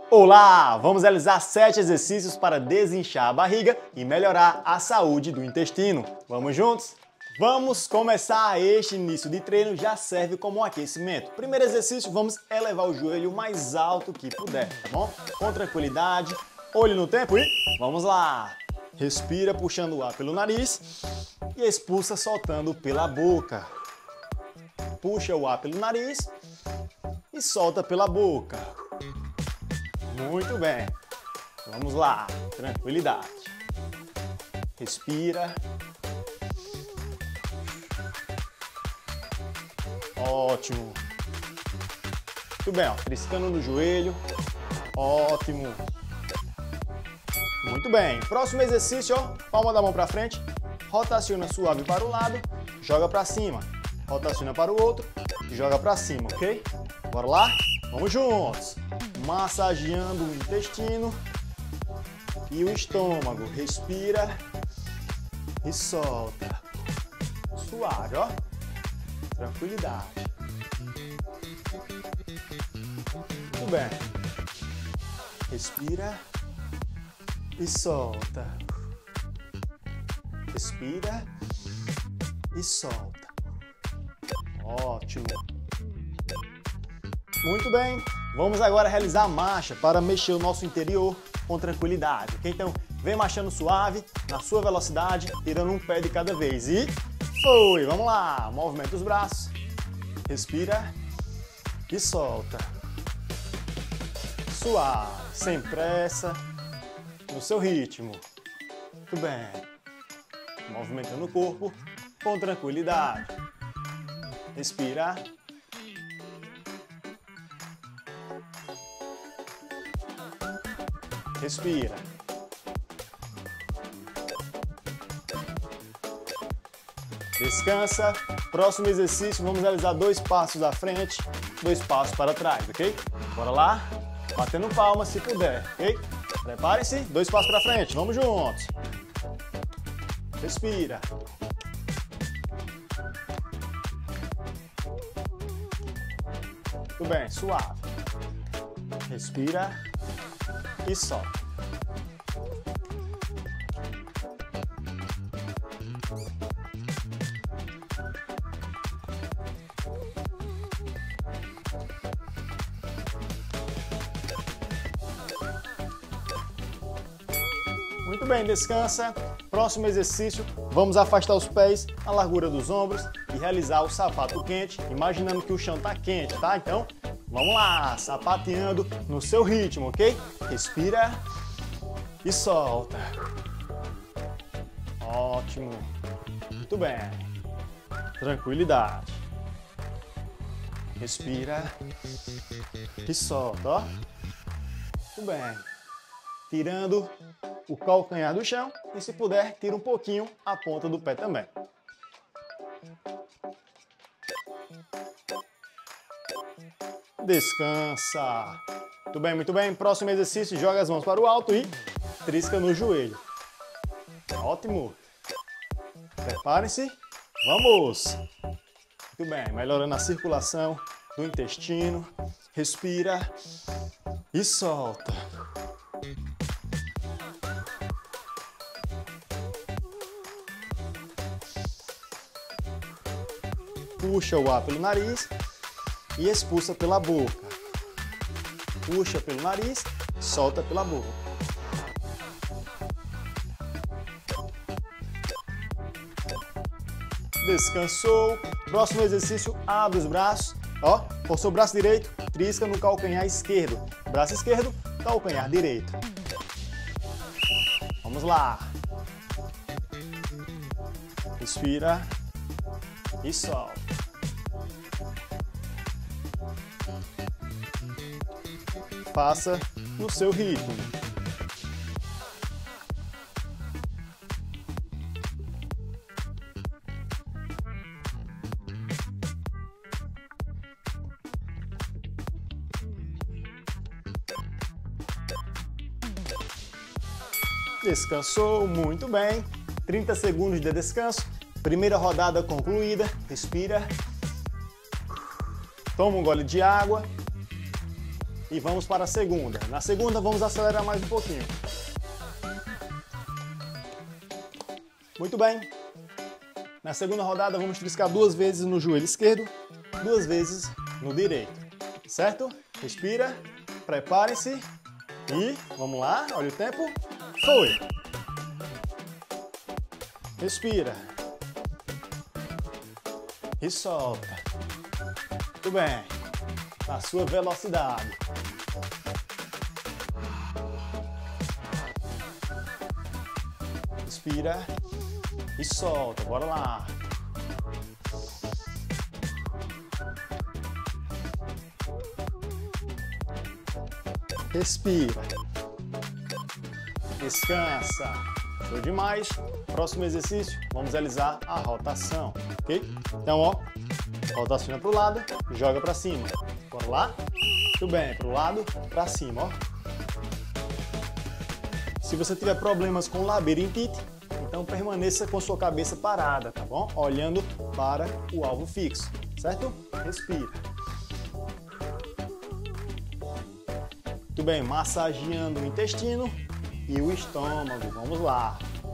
Olá! Vamos realizar 7 exercícios para desinchar a barriga e melhorar a saúde do intestino. Vamos juntos? Vamos começar! Este início de treino já serve como um aquecimento. Primeiro exercício, vamos elevar o joelho o mais alto que puder, tá bom? Com tranquilidade, olho no tempo e vamos lá! Respira puxando o ar pelo nariz e expulsa soltando pela boca. Puxa o ar pelo nariz e solta pela boca. Muito bem. Vamos lá. Tranquilidade. Respira. Ótimo. Muito bem, ó. Triscando no joelho. Ótimo. Muito bem. Próximo exercício, ó. Palma da mão para frente. Rotaciona suave para o lado. Joga para cima. Rotaciona para o outro. Joga para cima, ok? Bora lá? Vamos juntos. Massageando o intestino e o estômago. Respira e solta. Suave, ó. Tranquilidade. Muito bem. Respira e solta. Respira e solta. Ótimo. Muito bem. Vamos agora realizar a marcha para mexer o nosso interior com tranquilidade, ok? Então, vem marchando suave, na sua velocidade, tirando um pé de cada vez. E foi! Vamos lá! Movimenta os braços, respira e solta. Suave, sem pressa, no seu ritmo. Muito bem. Movimentando o corpo com tranquilidade. Respira. Respira. Descansa. Próximo exercício, vamos realizar 2 passos à frente, 2 passos para trás, ok? Bora lá? Batendo palma se puder, ok? Prepare-se. 2 passos para frente. Vamos juntos. Respira. Muito bem, suave. Respira e solta. Muito bem, descansa. Próximo exercício, vamos afastar os pés à largura dos ombros e realizar o sapato quente, imaginando que o chão está quente, tá? Então, vamos lá, sapateando no seu ritmo, ok? Respira e solta. Ótimo. Muito bem. Tranquilidade. Respira e solta, ó. Muito bem. Tirando o calcanhar do chão e, se puder, tira um pouquinho a ponta do pé também. Descansa. Muito bem, muito bem. Próximo exercício, joga as mãos para o alto e trisca no joelho. Ótimo. Preparem-se. Vamos. Muito bem, melhorando a circulação do intestino. Respira e solta. Puxa o ar pelo nariz e expulsa pela boca. Puxa pelo nariz, solta pela boca. Descansou. Próximo exercício, abre os braços. Ó, forçou o braço direito, trisca no calcanhar esquerdo. Braço esquerdo, calcanhar direito. Vamos lá. Respira e solta. Faça no seu ritmo. Descansou, muito bem. 30 segundos de descanso. Primeira rodada concluída. Respira. Toma um gole de água. e vamos para a segunda. Na segunda vamos acelerar mais um pouquinho. Muito bem. Na segunda rodada vamos triscar 2 vezes no joelho esquerdo, 2 vezes no direito, certo? Respira, prepare-se e vamos lá, olha o tempo, foi! Respira e solta. Muito bem, na sua velocidade. Respira e solta, bora lá. Respira. Descansa. Show demais. Próximo exercício, vamos realizar a rotação, ok? Então, ó, rotaciona para o lado, joga para cima. Bora lá? Muito bem, para o lado, para cima, ó. Se você tiver problemas com labirintite, então permaneça com sua cabeça parada, tá bom? Olhando para o alvo fixo, certo? Respira. Muito bem, massageando o intestino e o estômago. Vamos lá.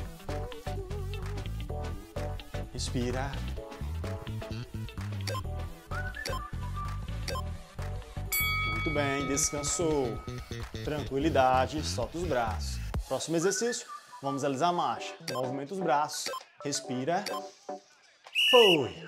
Respira. Muito bem, descansou. Tranquilidade, solta os braços. Próximo exercício, vamos realizar a marcha. Movimenta os braços, respira. Foi.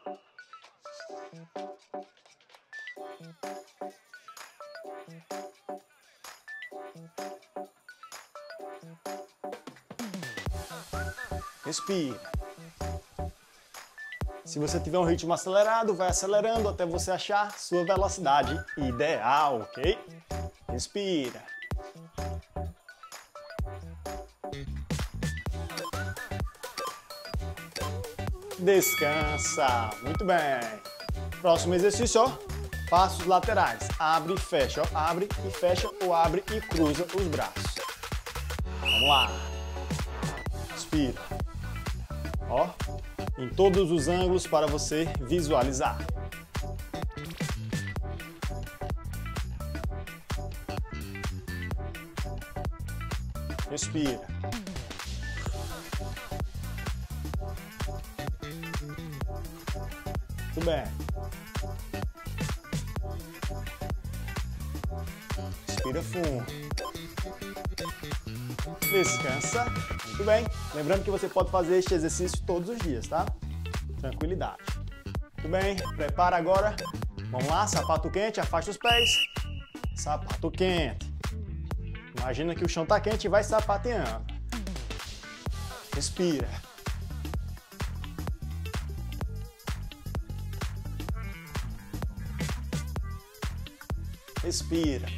Respira. Se você tiver um ritmo acelerado, vai acelerando até você achar sua velocidade ideal, ok? Respira. Descansa. Muito bem. Próximo exercício, ó. Passos laterais. Abre e fecha, ó. Abre e fecha ou abre e cruza os braços. Vamos lá. Respira. Ó, em todos os ângulos para você visualizar. Respira. Muito bem. Respira fundo. Descansa. Muito bem. Lembrando que você pode fazer este exercício todos os dias, tá? Tranquilidade. Muito bem. Prepara agora. Vamos lá. Sapato quente. Afasta os pés. Sapato quente. Imagina que o chão tá quente e vai sapateando. Respira. Respira.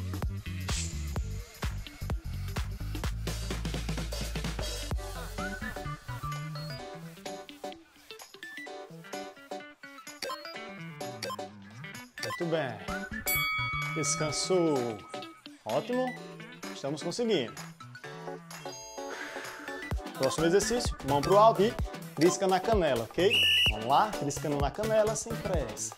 Muito bem. Descansou. Ótimo. Estamos conseguindo. Próximo exercício. Mão para o alto e trisca na canela, ok? Vamos lá. Triscando na canela sem pressa.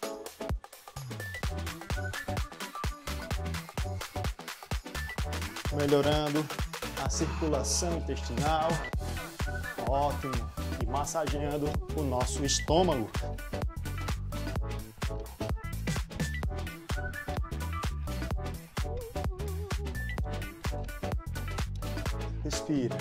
Melhorando a circulação intestinal. Ótimo. E massageando o nosso estômago. Respira.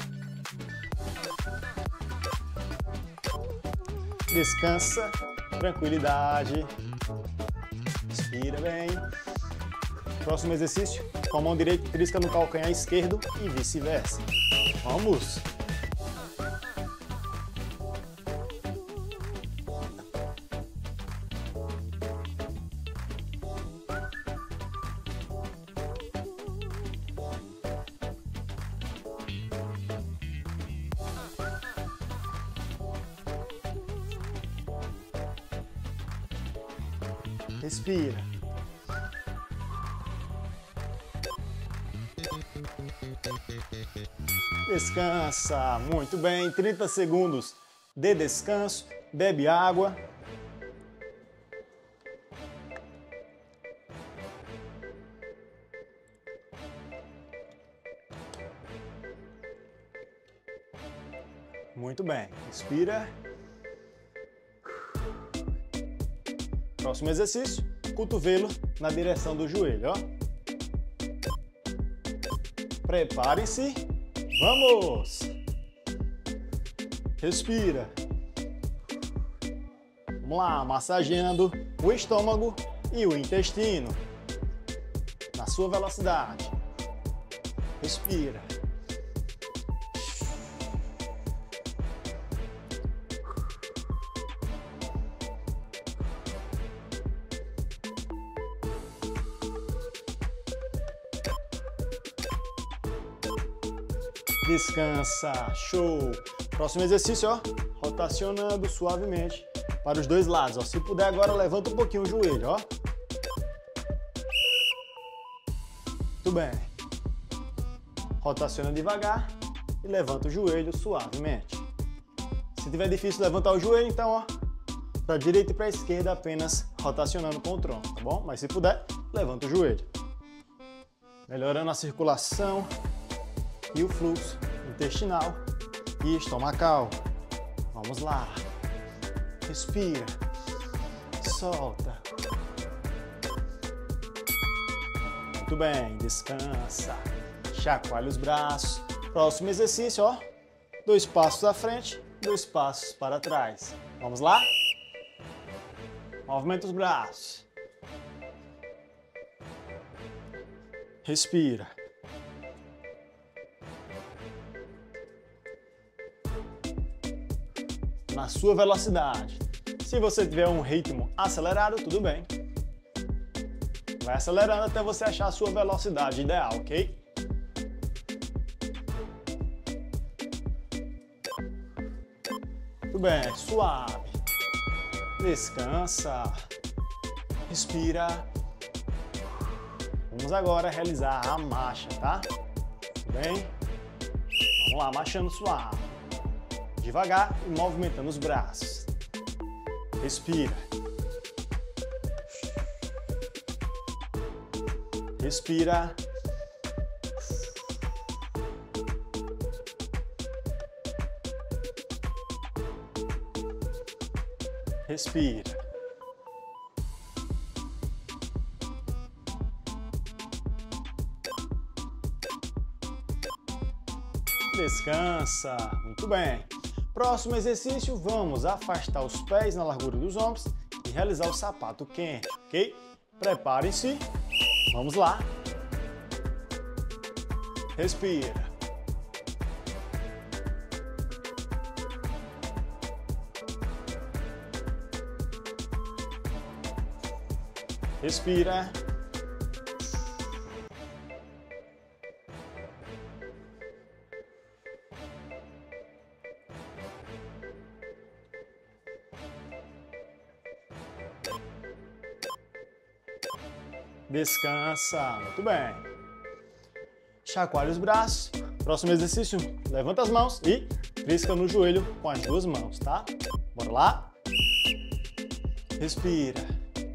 Descansa. Tranquilidade. Respira bem. Próximo exercício. Com a mão direita, trisca no calcanhar esquerdo e vice-versa. Vamos! Respira. Descansa. Muito bem. 30 segundos de descanso. Bebe água. Muito bem. Respira. Próximo exercício, cotovelo na direção do joelho, ó. Preparem-se. Vamos! Respira. Vamos lá, massageando o estômago e o intestino. Na sua velocidade. Respira. Descansa. Show. Próximo exercício, ó. Rotacionando suavemente para os dois lados, ó. Se puder agora, levanta um pouquinho o joelho, ó. Muito bem. Rotaciona devagar e levanta o joelho suavemente. Se tiver difícil levantar o joelho, então, ó, para a direita e para a esquerda, apenas rotacionando com o tronco, tá bom? Mas se puder, levanta o joelho. Melhorando a circulação e o fluxo intestinal e estomacal. Vamos lá. Respira. Solta. Muito bem, descansa. Chacoalha os braços. Próximo exercício, ó. 2 passos à frente, 2 passos para trás. Vamos lá? Movimenta os braços. Respira. Na sua velocidade. Se você tiver um ritmo acelerado, tudo bem. Vai acelerando até você achar a sua velocidade ideal, ok? Muito bem, suave. Descansa. Respira. Vamos agora realizar a marcha, tá? Tudo bem? Vamos lá, marchando suave. Devagar e movimentando os braços. Respira. Respira. Respira. Descansa. Muito bem. Próximo exercício, vamos afastar os pés na largura dos ombros e realizar o sapato quente, ok? Preparem-se. Vamos lá. Respira. Respira. Descansa. Muito bem. Chacoalha os braços. Próximo exercício, levanta as mãos e trisca no joelho com as 2 mãos, tá? Bora lá. Respira.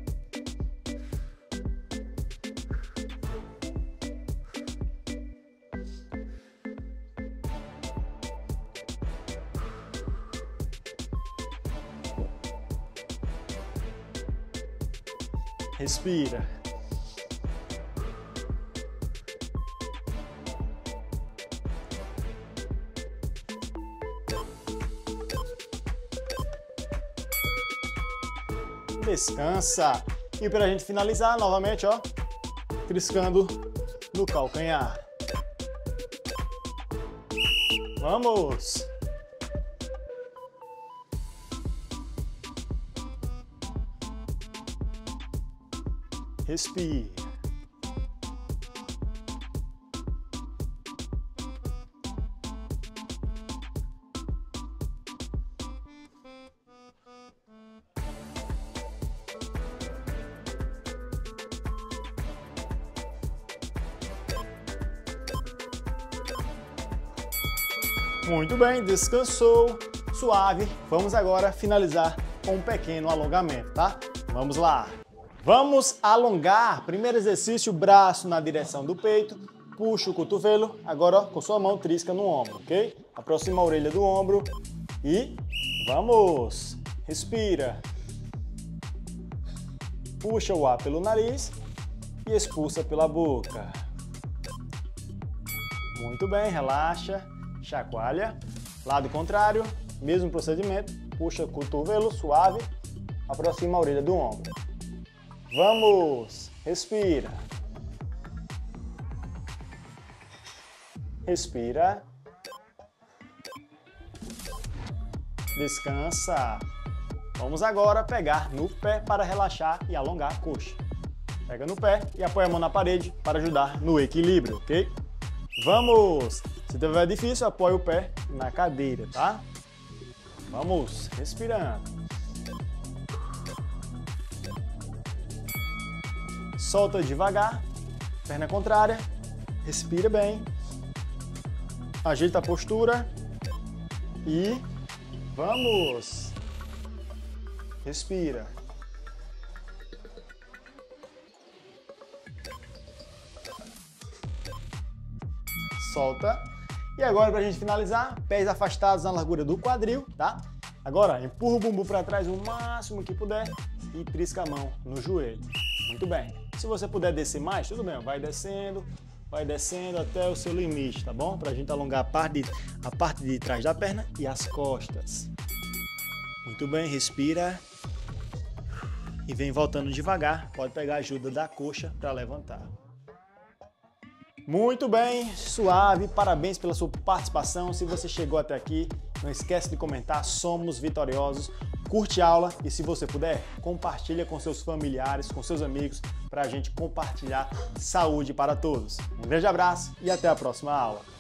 Respira. Descansa. E para a gente finalizar, novamente, ó, triscando no calcanhar. Vamos! Respire. Muito bem, descansou, suave. Vamos agora finalizar com um pequeno alongamento, tá? Vamos lá. Vamos alongar. Primeiro exercício, braço na direção do peito. Puxa o cotovelo. Agora, ó, com sua mão, trisca no ombro, ok? Aproxima a orelha do ombro. E vamos! Respira. Puxa o ar pelo nariz e expulsa pela boca. Muito bem, relaxa, chacoalha. Lado contrário, mesmo procedimento. Puxa o cotovelo suave, aproxima a orelha do ombro. Vamos! Respira. Respira. Descansa. Vamos agora pegar no pé para relaxar e alongar a coxa. Pega no pé e apoia a mão na parede para ajudar no equilíbrio, ok? Vamos! Se tiver difícil, apoia o pé na cadeira, tá? Vamos, respirando. Solta devagar, perna contrária, respira bem. Ajeita a postura e vamos! Respira. Solta. E agora, para a gente finalizar, pés afastados na largura do quadril, tá? Agora, empurra o bumbum para trás o máximo que puder e trisca a mão no joelho. Muito bem. Se você puder descer mais, tudo bem. Vai descendo até o seu limite, tá bom? Para a gente alongar a parte de trás da perna e as costas. Muito bem, respira. E vem voltando devagar, pode pegar a ajuda da coxa para levantar. Muito bem, suave, parabéns pela sua participação. Se você chegou até aqui, não esquece de comentar, somos vitoriosos. Curte a aula e se você puder, compartilha com seus familiares, com seus amigos, para a gente compartilhar saúde para todos. Um grande abraço e até a próxima aula.